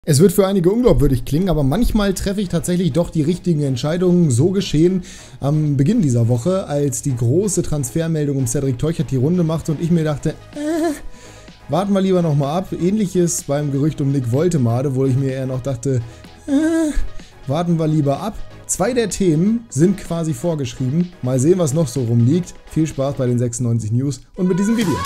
Es wird für einige unglaubwürdig klingen, aber manchmal treffe ich tatsächlich doch die richtigen Entscheidungen. So geschehen am Beginn dieser Woche, als die große Transfermeldung um Cedric Teuchert die Runde machte und ich mir dachte, warten wir lieber nochmal ab. Ähnliches beim Gerücht um Nick Woltemade, wo ich mir eher noch dachte, warten wir lieber ab. Zwei der Themen sind quasi vorgeschrieben. Mal sehen, was noch so rumliegt. Viel Spaß bei den 96 News und mit diesem Video.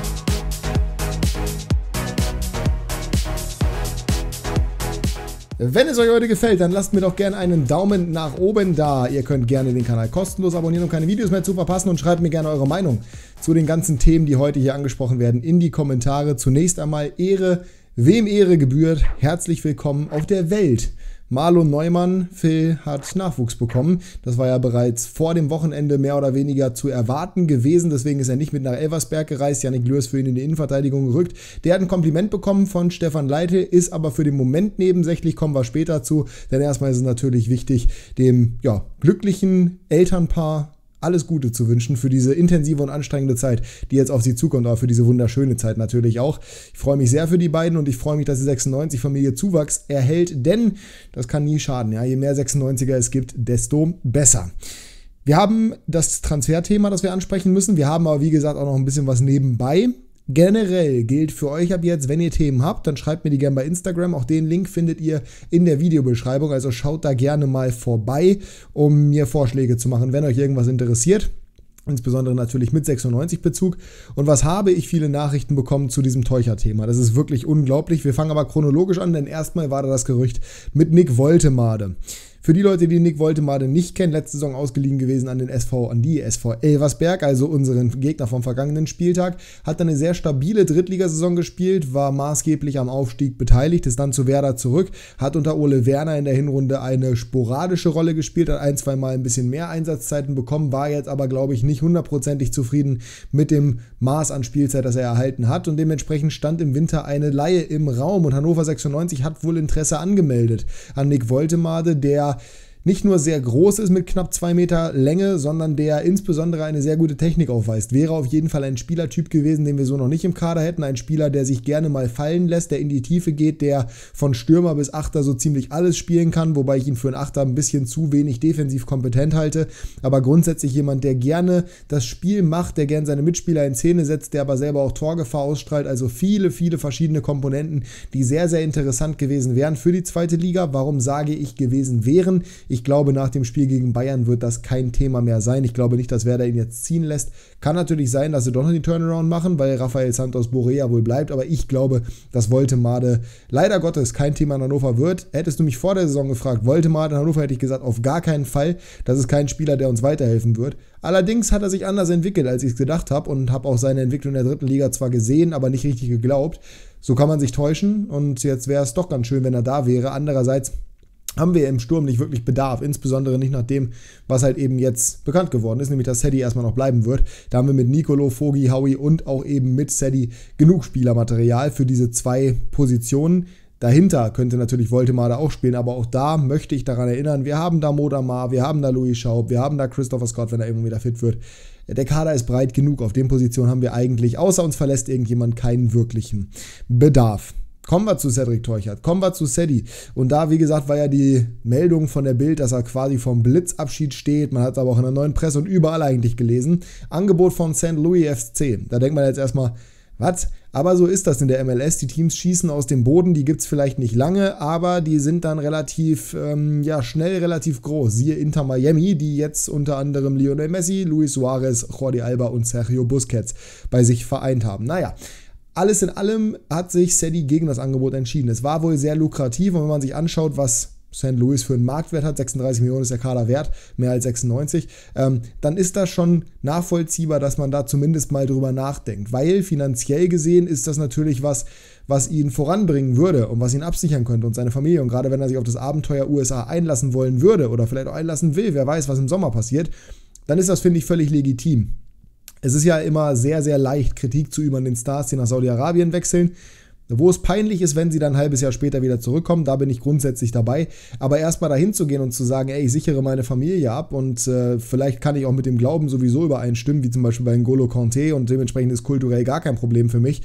Wenn es euch heute gefällt, dann lasst mir doch gerne einen Daumen nach oben da. Ihr könnt gerne den Kanal kostenlos abonnieren, um keine Videos mehr zu verpassen, und schreibt mir gerne eure Meinung zu den ganzen Themen, die heute hier angesprochen werden, in die Kommentare. Zunächst einmal Ehre, wem Ehre gebührt. Herzlich willkommen auf der Welt. Marlon Neumann, Phil, hat Nachwuchs bekommen. Das war ja bereits vor dem Wochenende mehr oder weniger zu erwarten gewesen. Deswegen ist er nicht mit nach Elversberg gereist. Yannick Lörs für ihn in die Innenverteidigung gerückt. Der hat ein Kompliment bekommen von Stefan Leitl, ist aber für den Moment nebensächlich, kommen wir später zu. Denn erstmal ist es natürlich wichtig, dem glücklichen Elternpaar alles Gute zu wünschen für diese intensive und anstrengende Zeit, die jetzt auf sie zukommt, aber für diese wunderschöne Zeit natürlich auch. Ich freue mich sehr für die beiden und ich freue mich, dass die 96-Familie Zuwachs erhält, denn das kann nie schaden. Ja? Je mehr 96er es gibt, desto besser. Wir haben das Transferthema, das wir ansprechen müssen. Wir haben aber, wie gesagt, auch noch ein bisschen was nebenbei. Generell gilt für euch ab jetzt, wenn ihr Themen habt, dann schreibt mir die gerne bei Instagram. Auch den Link findet ihr in der Videobeschreibung, also schaut da gerne mal vorbei, um mir Vorschläge zu machen, wenn euch irgendwas interessiert. Insbesondere natürlich mit 96-Bezug. Und was habe ich viele Nachrichten bekommen zu diesem Teuchert-Thema? Das ist wirklich unglaublich. Wir fangen aber chronologisch an, denn erstmal war da das Gerücht mit Nick Woltemade. Für die Leute, die Nick Woltemade nicht kennen, letzte Saison ausgeliehen gewesen an die SV Elversberg, also unseren Gegner vom vergangenen Spieltag, hat dann eine sehr stabile Drittligasaison gespielt, war maßgeblich am Aufstieg beteiligt, ist dann zu Werder zurück, hat unter Ole Werner in der Hinrunde eine sporadische Rolle gespielt, hat ein, zwei Mal ein bisschen mehr Einsatzzeiten bekommen, war jetzt aber, glaube ich, nicht hundertprozentig zufrieden mit dem Maß an Spielzeit, das er erhalten hat, und dementsprechend stand im Winter eine Leihe im Raum und Hannover 96 hat wohl Interesse angemeldet an Nick Woltemade, der nicht nur sehr groß ist mit knapp 2 Meter Länge, sondern der insbesondere eine sehr gute Technik aufweist. Wäre auf jeden Fall ein Spielertyp gewesen, den wir so noch nicht im Kader hätten. Ein Spieler, der sich gerne mal fallen lässt, der in die Tiefe geht, der von Stürmer bis Achter so ziemlich alles spielen kann, wobei ich ihn für einen Achter ein bisschen zu wenig defensiv kompetent halte. Aber grundsätzlich jemand, der gerne das Spiel macht, der gerne seine Mitspieler in Szene setzt, der aber selber auch Torgefahr ausstrahlt. Also viele, viele verschiedene Komponenten, die sehr, sehr interessant gewesen wären für die zweite Liga. Warum sage ich gewesen wären? Ich glaube, nach dem Spiel gegen Bayern wird das kein Thema mehr sein. Ich glaube nicht, dass Werder ihn jetzt ziehen lässt. Kann natürlich sein, dass sie doch noch die Turnaround machen, weil Rafael Santos Borré wohl bleibt. Aber ich glaube, dass Woltemade leider Gottes kein Thema in Hannover wird. Hättest du mich vor der Saison gefragt, Woltemade in Hannover, hätte ich gesagt, auf gar keinen Fall. Das ist kein Spieler, der uns weiterhelfen wird. Allerdings hat er sich anders entwickelt, als ich es gedacht habe, und habe auch seine Entwicklung in der dritten Liga zwar gesehen, aber nicht richtig geglaubt. So kann man sich täuschen und jetzt wäre es doch ganz schön, wenn er da wäre. Andererseits haben wir im Sturm nicht wirklich Bedarf, insbesondere nicht nach dem, was halt eben jetzt bekannt geworden ist, nämlich dass Sedi erstmal noch bleiben wird. Da haben wir mit Nicolo, Vogi, Howie und auch eben mit Sedi genug Spielermaterial für diese zwei Positionen. Dahinter könnte natürlich Woltemade auch spielen, aber auch da möchte ich daran erinnern, wir haben da Modamar, wir haben da Louis Schaub, wir haben da Christopher Scott, wenn er irgendwann wieder fit wird. Der Kader ist breit genug, auf den Positionen haben wir eigentlich, außer uns verlässt irgendjemand, keinen wirklichen Bedarf. Kommen wir zu Cedric Teuchert, kommen wir zu Sedi. Und da, wie gesagt, war ja die Meldung von der Bild, dass er quasi vom Blitzabschied steht. Man hat es aber auch in der neuen Presse und überall eigentlich gelesen. Angebot von St. Louis FC. Da denkt man jetzt erstmal, was? Aber so ist das in der MLS. Die Teams schießen aus dem Boden, die gibt es vielleicht nicht lange, aber die sind dann relativ, schnell relativ groß. Siehe Inter Miami, die jetzt unter anderem Lionel Messi, Luis Suarez, Jordi Alba und Sergio Busquets bei sich vereint haben. Naja. Alles in allem hat sich Sedi gegen das Angebot entschieden. Es war wohl sehr lukrativ, und wenn man sich anschaut, was St. Louis für einen Marktwert hat, 36 Millionen ist der Kader wert, mehr als 96, dann ist das schon nachvollziehbar, dass man da zumindest mal drüber nachdenkt. Weil finanziell gesehen ist das natürlich was ihn voranbringen würde und was ihn absichern könnte und seine Familie. Und gerade wenn er sich auf das Abenteuer USA einlassen wollen würde oder vielleicht auch einlassen will, wer weiß, was im Sommer passiert, dann ist das, finde ich, völlig legitim. Es ist ja immer sehr, sehr leicht, Kritik zu üben an den Stars, die nach Saudi-Arabien wechseln. Wo es peinlich ist, wenn sie dann ein halbes Jahr später wieder zurückkommen, da bin ich grundsätzlich dabei. Aber erstmal dahin zu gehen und zu sagen, ey, ich sichere meine Familie ab und vielleicht kann ich auch mit dem Glauben sowieso übereinstimmen, wie zum Beispiel bei N'Golo Kanté, und dementsprechend ist kulturell gar kein Problem für mich.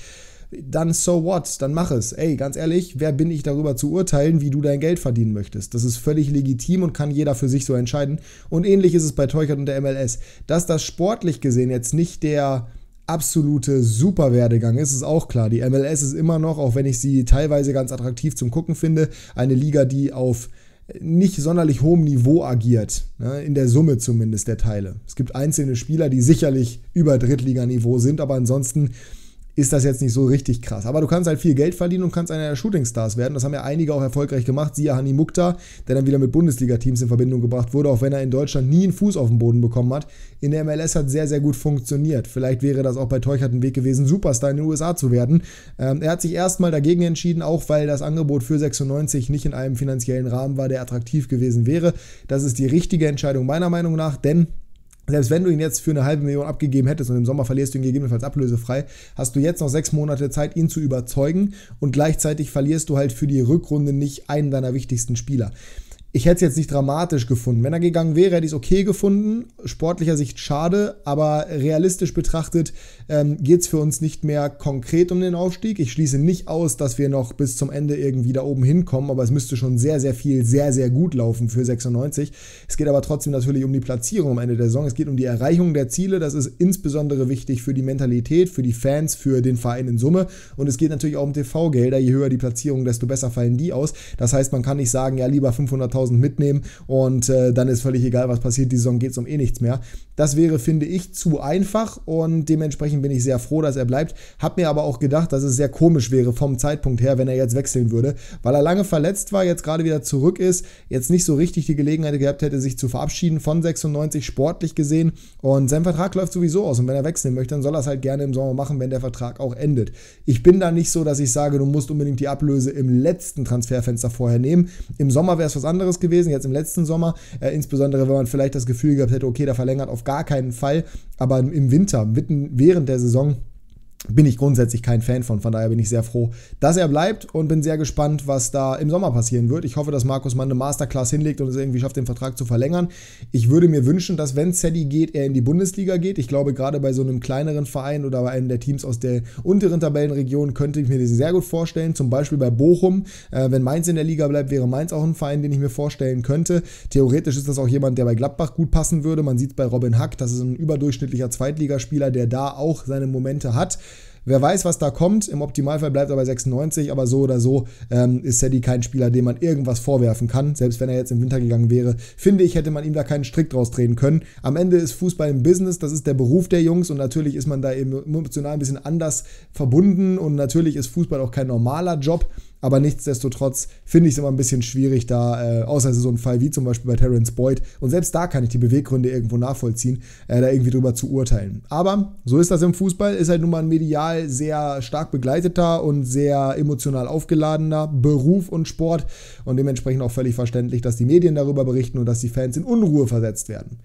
dann so what, dann mach es. Ey, ganz ehrlich, wer bin ich darüber zu urteilen, wie du dein Geld verdienen möchtest? Das ist völlig legitim und kann jeder für sich so entscheiden. Und ähnlich ist es bei Teuchert und der MLS. Dass das sportlich gesehen jetzt nicht der absolute Superwerdegang ist auch klar. Die MLS ist immer noch, auch wenn ich sie teilweise ganz attraktiv zum Gucken finde, eine Liga, die auf nicht sonderlich hohem Niveau agiert, ne, in der Summe zumindest der Teile. Es gibt einzelne Spieler, die sicherlich über Drittliganiveau sind, aber ansonsten ist das jetzt nicht so richtig krass. Aber du kannst halt viel Geld verdienen und kannst einer der Shootingstars werden. Das haben ja einige auch erfolgreich gemacht. Siehe Hani Mukhtar, der dann wieder mit Bundesliga-Teams in Verbindung gebracht wurde, auch wenn er in Deutschland nie einen Fuß auf den Boden bekommen hat. In der MLS hat sehr, sehr gut funktioniert. Vielleicht wäre das auch bei Teuchert ein Weg gewesen, Superstar in den USA zu werden. Er hat sich erstmal dagegen entschieden, auch weil das Angebot für 96 nicht in einem finanziellen Rahmen war, der attraktiv gewesen wäre. Das ist die richtige Entscheidung meiner Meinung nach, denn selbst wenn du ihn jetzt für eine halbe Million abgegeben hättest und im Sommer verlierst du ihn gegebenenfalls ablösefrei, hast du jetzt noch 6 Monate Zeit, ihn zu überzeugen und gleichzeitig verlierst du halt für die Rückrunde nicht einen deiner wichtigsten Spieler. Ich hätte es jetzt nicht dramatisch gefunden. Wenn er gegangen wäre, hätte ich es okay gefunden. Sportlicher Sicht schade, aber realistisch betrachtet geht es für uns nicht mehr konkret um den Aufstieg. Ich schließe nicht aus, dass wir noch bis zum Ende irgendwie da oben hinkommen, aber es müsste schon sehr, sehr viel, sehr, sehr gut laufen für 96. Es geht aber trotzdem natürlich um die Platzierung am Ende der Saison. Es geht um die Erreichung der Ziele. Das ist insbesondere wichtig für die Mentalität, für die Fans, für den Verein in Summe. Und es geht natürlich auch um TV-Gelder. Je höher die Platzierung, desto besser fallen die aus. Das heißt, man kann nicht sagen, ja, lieber 500.000 mitnehmen und dann ist völlig egal, was passiert, die Saison geht es um eh nichts mehr. Das wäre, finde ich, zu einfach und dementsprechend bin ich sehr froh, dass er bleibt. Hab mir aber auch gedacht, dass es sehr komisch wäre vom Zeitpunkt her, wenn er jetzt wechseln würde, weil er lange verletzt war, jetzt gerade wieder zurück ist, jetzt nicht so richtig die Gelegenheit gehabt hätte, sich zu verabschieden von 96, sportlich gesehen, und sein Vertrag läuft sowieso aus und wenn er wechseln möchte, dann soll er es halt gerne im Sommer machen, wenn der Vertrag auch endet. Ich bin da nicht so, dass ich sage, du musst unbedingt die Ablöse im letzten Transferfenster vorher nehmen. Im Sommer wäre es was anderes gewesen, jetzt im letzten Sommer, insbesondere wenn man vielleicht das Gefühl gehabt hätte, okay, der verlängert auf gar keinen Fall, aber im Winter, während der Saison, bin ich grundsätzlich kein Fan von daher bin ich sehr froh, dass er bleibt und bin sehr gespannt, was da im Sommer passieren wird. Ich hoffe, dass Markus Mann eine Masterclass hinlegt und es irgendwie schafft, den Vertrag zu verlängern. Ich würde mir wünschen, dass, wenn Zeddy geht, er in die Bundesliga geht. Ich glaube, gerade bei so einem kleineren Verein oder bei einem der Teams aus der unteren Tabellenregion könnte ich mir das sehr gut vorstellen, zum Beispiel bei Bochum. Wenn Mainz in der Liga bleibt, wäre Mainz auch ein Verein, den ich mir vorstellen könnte. Theoretisch ist das auch jemand, der bei Gladbach gut passen würde. Man sieht es bei Robin Hack, das ist ein überdurchschnittlicher Zweitligaspieler, der da auch seine Momente hat. Wer weiß, was da kommt. Im Optimalfall bleibt er bei 96, aber so oder so ist Zeddy kein Spieler, dem man irgendwas vorwerfen kann. Selbst wenn er jetzt im Winter gegangen wäre, finde ich, hätte man ihm da keinen Strick draus drehen können. Am Ende ist Fußball ein Business, das ist der Beruf der Jungs und natürlich ist man da emotional ein bisschen anders verbunden und natürlich ist Fußball auch kein normaler Job. Aber nichtsdestotrotz finde ich es immer ein bisschen schwierig, da, außer es ist so ein Fall wie zum Beispiel bei Terence Boyd, und selbst da kann ich die Beweggründe irgendwo nachvollziehen, da irgendwie drüber zu urteilen. Aber so ist das im Fußball, ist halt nun mal ein medial sehr stark begleiteter und sehr emotional aufgeladener Beruf und Sport und dementsprechend auch völlig verständlich, dass die Medien darüber berichten und dass die Fans in Unruhe versetzt werden.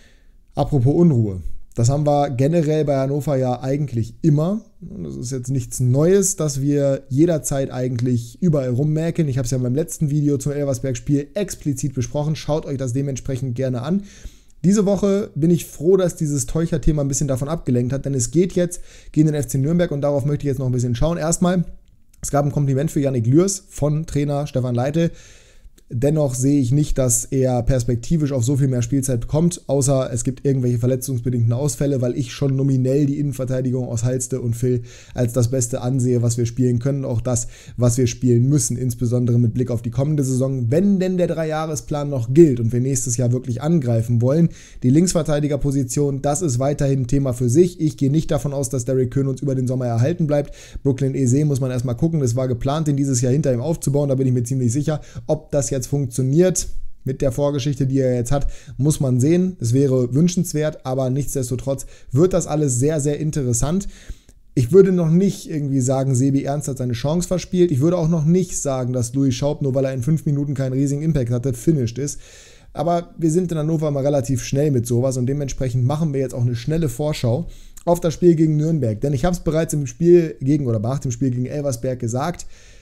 Apropos Unruhe. Das haben wir generell bei Hannover ja eigentlich immer. Das ist jetzt nichts Neues, dass wir jederzeit eigentlich überall rummäkeln. Ich habe es ja in meinem letzten Video zum Elversberg-Spiel explizit besprochen. Schaut euch das dementsprechend gerne an. Diese Woche bin ich froh, dass dieses Teuchert-Thema ein bisschen davon abgelenkt hat, denn es geht jetzt gegen den FC Nürnberg und darauf möchte ich jetzt noch ein bisschen schauen. Erstmal, es gab ein Kompliment für Yannick Lührs von Trainer Stefan Leite. Dennoch sehe ich nicht, dass er perspektivisch auf so viel mehr Spielzeit bekommt, außer es gibt irgendwelche verletzungsbedingten Ausfälle, weil ich schon nominell die Innenverteidigung aus Halste und Phil als das Beste ansehe, was wir spielen können, auch das, was wir spielen müssen, insbesondere mit Blick auf die kommende Saison, wenn denn der 3-Jahresplan noch gilt und wir nächstes Jahr wirklich angreifen wollen. Die Linksverteidigerposition, das ist weiterhin ein Thema für sich. Ich gehe nicht davon aus, dass Derrick Köhn uns über den Sommer erhalten bleibt. Brooklyn Eze muss man erstmal gucken, es war geplant, den dieses Jahr hinter ihm aufzubauen, da bin ich mir ziemlich sicher. Ob das jetzt funktioniert mit der Vorgeschichte, die er jetzt hat, muss man sehen. Es wäre wünschenswert, aber nichtsdestotrotz wird das alles sehr, sehr interessant. Ich würde noch nicht irgendwie sagen, Sebi Ernst hat seine Chance verspielt. Ich würde auch noch nicht sagen, dass Louis Schaub, nur weil er in 5 Minuten keinen riesigen Impact hatte, finished ist. Aber wir sind in Hannover mal relativ schnell mit sowas und dementsprechend machen wir jetzt auch eine schnelle Vorschau auf das Spiel gegen Nürnberg. Denn ich habe es bereits im Spiel gegen oder nach dem Spiel gegen Elversberg gesagt,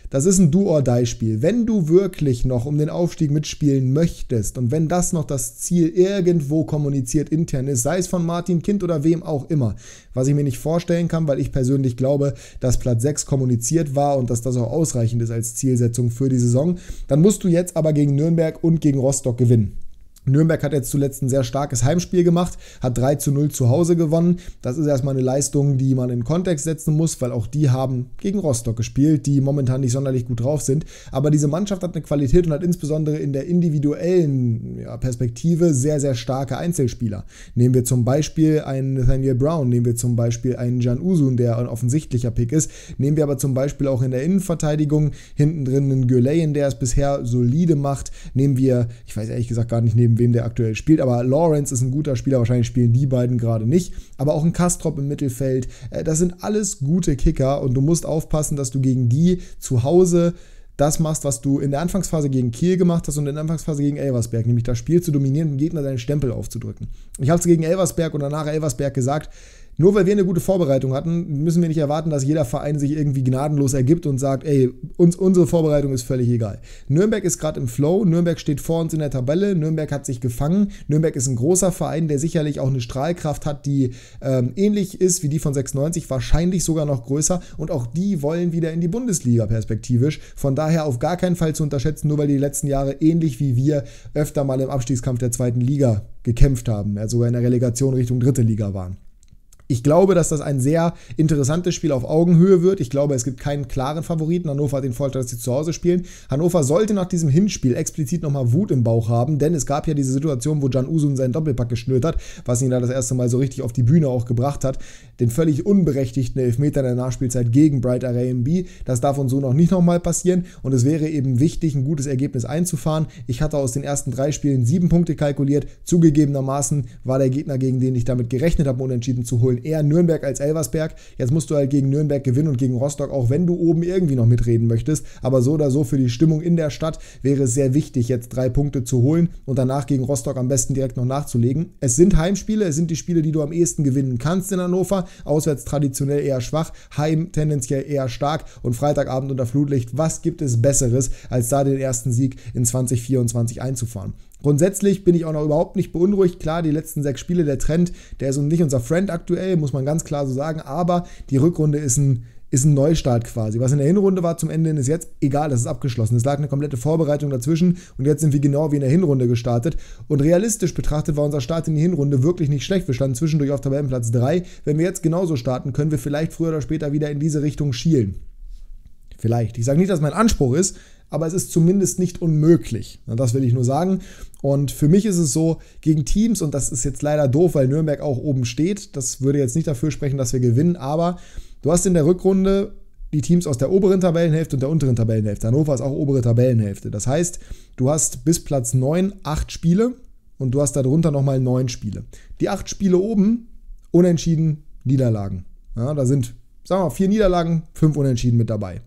Das ist ein Do-or-Die-Spiel. Wenn du wirklich noch um den Aufstieg mitspielen möchtest und wenn das noch das Ziel irgendwo kommuniziert intern ist, sei es von Martin Kind oder wem auch immer, was ich mir nicht vorstellen kann, weil ich persönlich glaube, dass Platz 6 kommuniziert war und dass das auch ausreichend ist als Zielsetzung für die Saison, dann musst du jetzt aber gegen Nürnberg und gegen Rostock gewinnen. Nürnberg hat jetzt zuletzt ein sehr starkes Heimspiel gemacht, hat 3:0 zu Hause gewonnen. Das ist erstmal eine Leistung, die man in Kontext setzen muss, weil auch die haben gegen Rostock gespielt, die momentan nicht sonderlich gut drauf sind. Aber diese Mannschaft hat eine Qualität und hat insbesondere in der individuellen Perspektive sehr, sehr starke Einzelspieler. Nehmen wir zum Beispiel einen Nathaniel Brown, nehmen wir zum Beispiel einen Can Uzun, der ein offensichtlicher Pick ist. Nehmen wir aber zum Beispiel auch in der Innenverteidigung hinten drin einen Güleyen, der es bisher solide macht. Nehmen wir, ich weiß ehrlich gesagt gar nicht, neben wem der aktuell spielt, aber Lawrence ist ein guter Spieler, wahrscheinlich spielen die beiden gerade nicht, aber auch ein Kastrop im Mittelfeld, das sind alles gute Kicker und du musst aufpassen, dass du gegen die zu Hause das machst, was du in der Anfangsphase gegen Kiel gemacht hast und in der Anfangsphase gegen Elversberg, nämlich das Spiel zu dominieren, den Gegner deinen Stempel aufzudrücken. Ich habe es gegen Elversberg und danach Elversberg gesagt, nur weil wir eine gute Vorbereitung hatten, müssen wir nicht erwarten, dass jeder Verein sich irgendwie gnadenlos ergibt und sagt, ey, unsere Vorbereitung ist völlig egal. Nürnberg ist gerade im Flow, Nürnberg steht vor uns in der Tabelle, Nürnberg hat sich gefangen, Nürnberg ist ein großer Verein, der sicherlich auch eine Strahlkraft hat, die ähnlich ist wie die von 96, wahrscheinlich sogar noch größer und auch die wollen wieder in die Bundesliga perspektivisch. Von daher auf gar keinen Fall zu unterschätzen, nur weil die letzten Jahre ähnlich wie wir öfter mal im Abstiegskampf der 2. Liga gekämpft haben, sogar in der Relegation Richtung 3. Liga waren. Ich glaube, dass das ein sehr interessantes Spiel auf Augenhöhe wird. Ich glaube, es gibt keinen klaren Favoriten. Hannover hat den Vorteil, dass sie zu Hause spielen. Hannover sollte nach diesem Hinspiel explizit nochmal Wut im Bauch haben, denn es gab ja diese Situation, wo Can Uzun seinen Doppelpack geschnürt hat, was ihn da das erste Mal so richtig auf die Bühne auch gebracht hat. Den völlig unberechtigten Elfmeter in der Nachspielzeit gegen Bright RAMB. Das darf uns so noch nicht nochmal passieren und es wäre eben wichtig, ein gutes Ergebnis einzufahren. Ich hatte aus den ersten 3 Spielen 7 Punkte kalkuliert. Zugegebenermaßen war der Gegner, gegen den ich damit gerechnet habe, unentschieden zu holen, eher Nürnberg als Elversberg. Jetzt musst du halt gegen Nürnberg gewinnen und gegen Rostock, auch wenn du oben irgendwie noch mitreden möchtest. Aber so oder so für die Stimmung in der Stadt wäre es sehr wichtig, jetzt 3 Punkte zu holen und danach gegen Rostock am besten direkt noch nachzulegen. Es sind Heimspiele, es sind die Spiele, die du am ehesten gewinnen kannst in Hannover. Auswärts traditionell eher schwach, heim tendenziell eher stark und Freitagabend unter Flutlicht. Was gibt es Besseres, als da den ersten Sieg in 2024 einzufahren? Grundsätzlich bin ich auch noch überhaupt nicht beunruhigt. Klar, die letzten 6 Spiele, der Trend, der ist nicht unser Friend aktuell, muss man ganz klar so sagen, aber die Rückrunde ist ein Neustart quasi. Was in der Hinrunde war zum Ende hin ist jetzt egal, das ist abgeschlossen. Es lag eine komplette Vorbereitung dazwischen und jetzt sind wir genau wie in der Hinrunde gestartet. Und realistisch betrachtet war unser Start in die Hinrunde wirklich nicht schlecht. Wir standen zwischendurch auf Tabellenplatz 3. Wenn wir jetzt genauso starten, können wir vielleicht früher oder später wieder in diese Richtung schielen. Vielleicht. Ich sage nicht, dass mein Anspruch ist, aber es ist zumindest nicht unmöglich. Das will ich nur sagen. Und für mich ist es so, gegen Teams, und das ist jetzt leider doof, weil Nürnberg auch oben steht, das würde jetzt nicht dafür sprechen, dass wir gewinnen, aber du hast in der Rückrunde die Teams aus der oberen Tabellenhälfte und der unteren Tabellenhälfte. Hannover ist auch obere Tabellenhälfte. Das heißt, du hast bis Platz 9 8 Spiele und du hast darunter nochmal 9 Spiele. Die 8 Spiele oben, Unentschieden, Niederlagen. Ja, da sind, sagen wir mal, 4 Niederlagen, 5 Unentschieden mit dabei.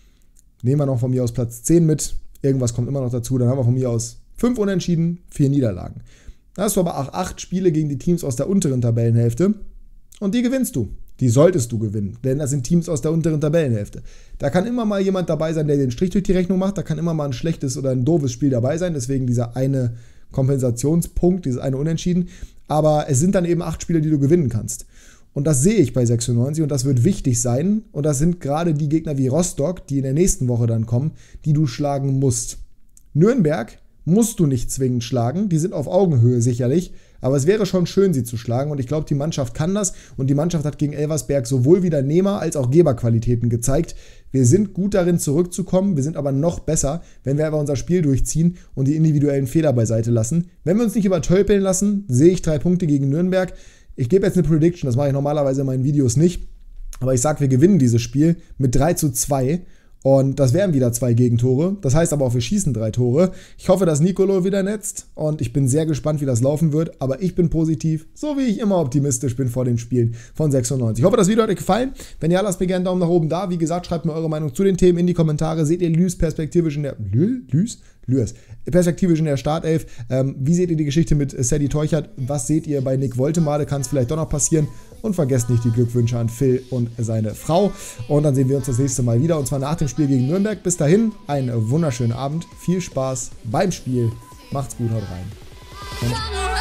Nehmen wir noch von mir aus Platz 10 mit, irgendwas kommt immer noch dazu, dann haben wir von mir aus 5 Unentschieden, 4 Niederlagen. Da hast du aber auch 8 Spiele gegen die Teams aus der unteren Tabellenhälfte und die gewinnst du. Die solltest du gewinnen, denn das sind Teams aus der unteren Tabellenhälfte. Da kann immer mal jemand dabei sein, der den Strich durch die Rechnung macht, da kann immer mal ein schlechtes oder ein doofes Spiel dabei sein, deswegen dieser eine Kompensationspunkt, dieses eine Unentschieden, aber es sind dann eben 8 Spiele, die du gewinnen kannst. Und das sehe ich bei 96 und das wird wichtig sein. Und das sind gerade die Gegner wie Rostock, die in der nächsten Woche dann kommen, die du schlagen musst. Nürnberg musst du nicht zwingend schlagen, die sind auf Augenhöhe sicherlich, aber es wäre schon schön, sie zu schlagen und ich glaube, die Mannschaft kann das und die Mannschaft hat gegen Elversberg sowohl wieder Nehmer- als auch Geberqualitäten gezeigt. Wir sind gut darin zurückzukommen, wir sind aber noch besser, wenn wir einfach unser Spiel durchziehen und die individuellen Fehler beiseite lassen. Wenn wir uns nicht übertölpeln lassen, sehe ich 3 Punkte gegen Nürnberg. Ich gebe jetzt eine Prediction, das mache ich normalerweise in meinen Videos nicht, aber ich sage, wir gewinnen dieses Spiel mit 3:2 und das wären wieder 2 Gegentore. Das heißt aber auch, wir schießen 3 Tore. Ich hoffe, dass Nicolo wieder netzt und ich bin sehr gespannt, wie das laufen wird, aber ich bin positiv, so wie ich immer optimistisch bin vor den Spielen von 96. Ich hoffe, das Video hat euch gefallen. Wenn ja, lasst mir gerne einen Daumen nach oben da. Wie gesagt, schreibt mir eure Meinung zu den Themen in die Kommentare. Seht ihr Lüß perspektivisch in der... Lüß? Perspektivisch in der Startelf. Wie seht ihr die Geschichte mit Sadie Teuchert? Was seht ihr bei Nick Woltemade? Kann es vielleicht doch noch passieren? Und vergesst nicht die Glückwünsche an Phil und seine Frau. Und dann sehen wir uns das nächste Mal wieder. Und zwar nach dem Spiel gegen Nürnberg. Bis dahin, einen wunderschönen Abend. Viel Spaß beim Spiel. Macht's gut, haut rein. Und